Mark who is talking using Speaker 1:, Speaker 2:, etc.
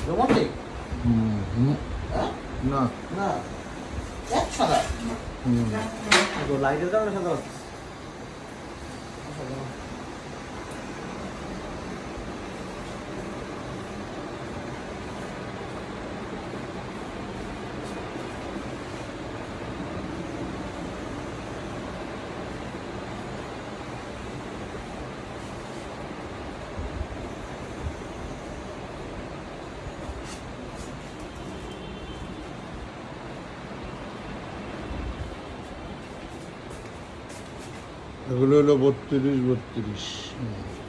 Speaker 1: Romantic?
Speaker 2: না
Speaker 1: না, এক সাদা।
Speaker 3: লাইটের কারণে সাদা
Speaker 2: এগুলো হলো 32-32